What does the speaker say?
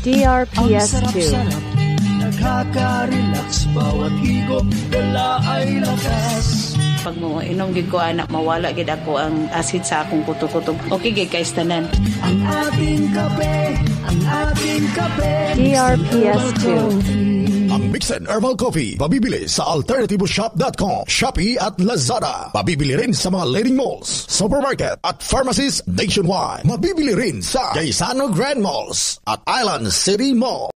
DRPS 2. Nakaka-relax, bawat higop, dala ay lakas. Pag mo inom gid ko anak, mawala gid ako ang acid sa akong kuto-kuto. Okay gid kay tanan. Ang ating kape, ang ating kape. DRPS 2. Ang Mixed Herbal Coffee, mabibili sa alternativeshop.com, Shopee at Lazada. Mabibili rin sa mga leading malls, supermarket at pharmacies nationwide. Mabibili rin sa Gaisano Grand Malls at Island City Mall.